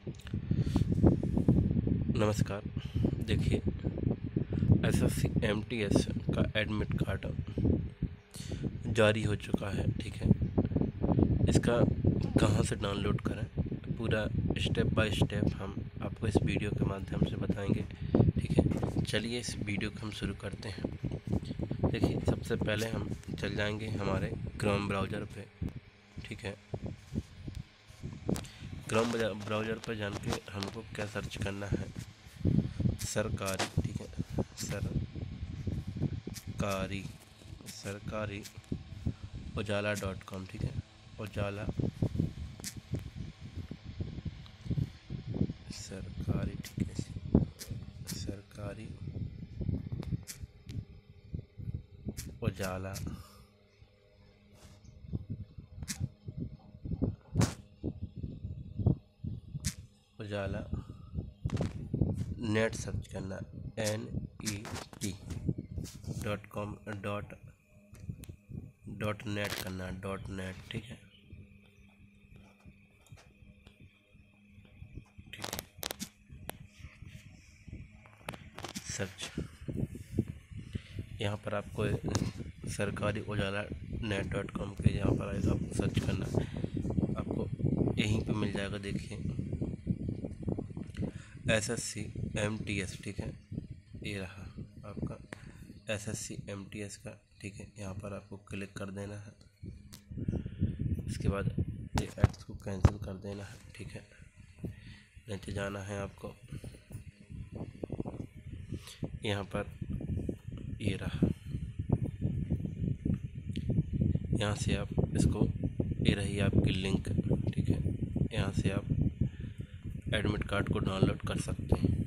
नमस्कार। देखिए, SSC MTS का एडमिट कार्ड जारी हो चुका है। ठीक है, इसका कहाँ से डाउनलोड करें, पूरा स्टेप बाय स्टेप हम आपको इस वीडियो के माध्यम से बताएंगे। ठीक है, चलिए इस वीडियो को हम शुरू करते हैं। देखिए, सबसे पहले हम चल जाएंगे हमारे क्रोम ब्राउज़र पे। ठीक है, क्रोम ब्राउज़र पर जान के हमको क्या सर्च करना है, सरकारी। ठीक है, सरकारी ujaala.com। ठीक है, उजाला सरकारी। ठीक है, सरकारी उजाला उजाला नेट सर्च करना, NET.com डॉट नेट करना, .net। ठीक है, सर्च। यहाँ पर आपको सरकारी उजाला net.com के यहाँ पर आएगा, आपको सर्च करना, आपको यहीं पे मिल जाएगा। देखिए, एसएससी एमटीएस। ठीक है, ये रहा आपका एसएससी एमटीएस का। ठीक है, यहाँ पर आपको क्लिक कर देना है। इसके बाद ये एड्स को कैंसिल कर देना है। ठीक है, नीचे जाना है आपको, यहाँ पर ये रहा, यहाँ से आप इसको, ये रही आपकी लिंक। ठीक है, यहाँ से आप एडमिट कार्ड को डाउनलोड कर सकते हैं।